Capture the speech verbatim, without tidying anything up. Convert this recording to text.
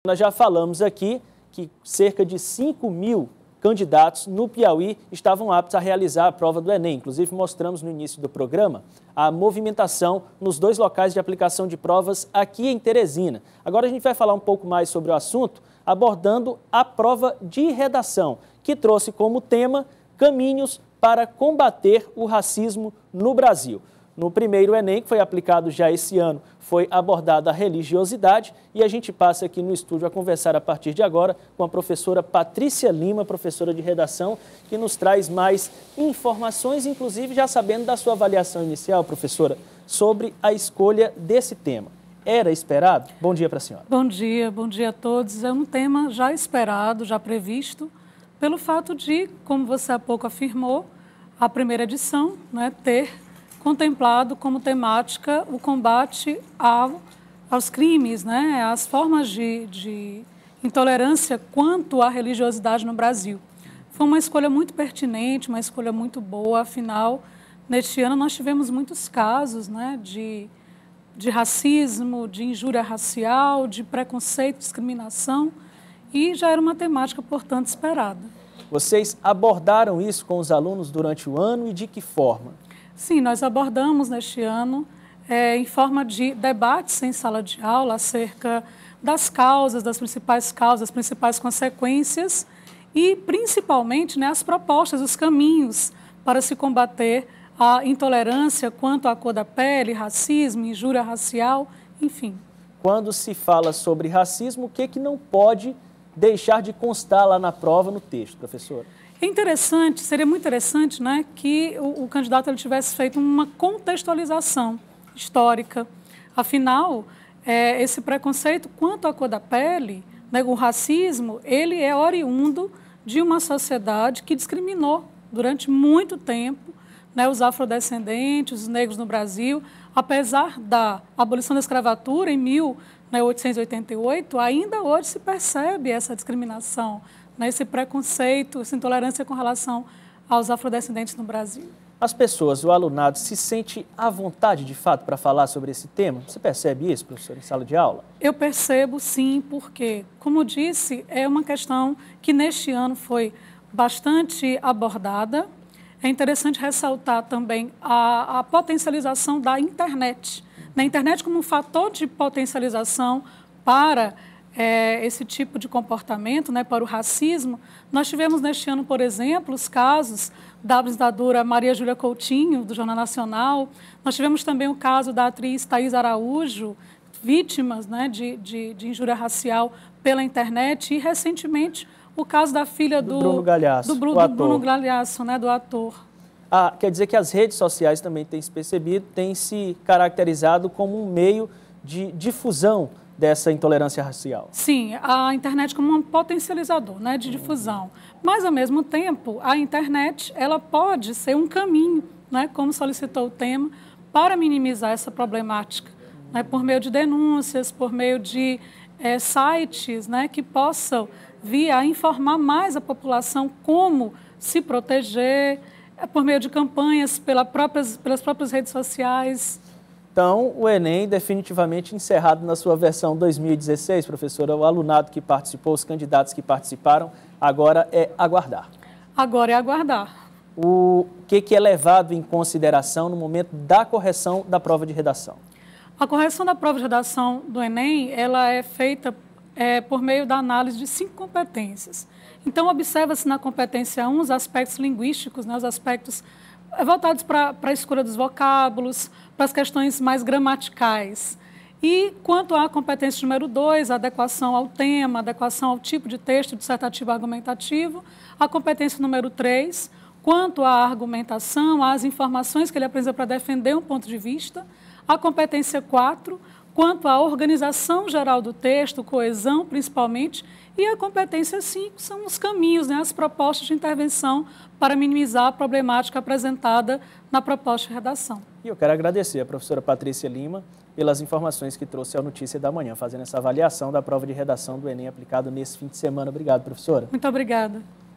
Nós já falamos aqui que cerca de cinco mil candidatos no Piauí estavam aptos a realizar a prova do Enem. Inclusive, mostramos no início do programa a movimentação nos dois locais de aplicação de provas aqui em Teresina. Agora a gente vai falar um pouco mais sobre o assunto, abordando a prova de redação, que trouxe como tema caminhos para combater o racismo no Brasil. No primeiro Enem, que foi aplicado já esse ano, foi abordada a religiosidade e a gente passa aqui no estúdio a conversar a partir de agora com a professora Patrícia Lima, professora de redação, que nos traz mais informações, inclusive já sabendo da sua avaliação inicial, professora, sobre a escolha desse tema. Era esperado? Bom dia para a senhora. Bom dia, bom dia a todos. É um tema já esperado, já previsto, pelo fato de, como você há pouco afirmou, a primeira edição, né, ter contemplado como temática o combate ao, aos crimes, né, às formas de, de intolerância quanto à religiosidade no Brasil. Foi uma escolha muito pertinente, uma escolha muito boa, afinal, neste ano nós tivemos muitos casos, né, de, de racismo, de injúria racial, de preconceito, discriminação, e já era uma temática, portanto, esperada. Vocês abordaram isso com os alunos durante o ano e de que forma? Sim, nós abordamos neste ano, é, em forma de debates em sala de aula, acerca das causas, das principais causas, das principais consequências e, principalmente, né, as propostas, os caminhos para se combater a intolerância quanto à cor da pele, racismo, injúria racial, enfim. Quando se fala sobre racismo, o que, que não pode deixar de constar lá na prova, no texto, professora? É interessante, seria muito interessante, né, que o, o candidato ele tivesse feito uma contextualização histórica. Afinal, é, esse preconceito quanto à cor da pele, né, o racismo, ele é oriundo de uma sociedade que discriminou durante muito tempo, né, os afrodescendentes, os negros no Brasil. Apesar da abolição da escravatura em mil oitocentos e oitenta e oito, ainda hoje se percebe essa discriminação, né, esse preconceito, essa intolerância com relação aos afrodescendentes no Brasil. As pessoas, o alunado, se sente à vontade, de fato, para falar sobre esse tema? Você percebe isso, professor, em sala de aula? Eu percebo, sim, porque, como disse, é uma questão que neste ano foi bastante abordada. É interessante ressaltar também a, a potencialização da internet. Na internet como um fator de potencialização para É, esse tipo de comportamento, né, para o racismo. Nós tivemos neste ano, por exemplo, os casos da apresentadora Maria Júlia Coutinho, do Jornal Nacional. Nós tivemos também o caso da atriz Thaís Araújo, vítimas, né, de, de, de injúria racial pela internet. E, recentemente, o caso da filha do, do Bruno Galhaço, do, Bru, do do Bruno Galhaço, né, do ator. Ah, quer dizer que as redes sociais também têm se percebido, têm se caracterizado como um meio de difusão dessa intolerância racial. Sim, a internet como um potencializador, né, de difusão. Mas, ao mesmo tempo, a internet ela pode ser um caminho, né, como solicitou o tema, para minimizar essa problemática, né, por meio de denúncias, por meio de é, sites, né, que possam vir a informar mais a população como se proteger, é, por meio de campanhas pela próprias, pelas próprias redes sociais. Então, o Enem definitivamente encerrado na sua versão dois mil e dezesseis, professora. O alunado que participou, os candidatos que participaram, agora é aguardar. Agora é aguardar. O que, que é levado em consideração no momento da correção da prova de redação? A correção da prova de redação do Enem, ela é feita é, por meio da análise de cinco competências. Então, observa-se na competência um os aspectos linguísticos, né, os aspectos voltados para a escolha dos vocábulos, para as questões mais gramaticais. E quanto à competência número dois, a adequação ao tema, adequação ao tipo de texto dissertativo argumentativo, a competência número três, quanto à argumentação, às informações que ele apresenta para defender um ponto de vista, a competência quatro, quanto à organização geral do texto, coesão principalmente, e a competência cinco são os caminhos, né, as propostas de intervenção para minimizar a problemática apresentada na proposta de redação. E eu quero agradecer a professora Patrícia Lima pelas informações que trouxe ao Notícia da Manhã, fazendo essa avaliação da prova de redação do Enem aplicado nesse fim de semana. Obrigado, professora. Muito obrigada.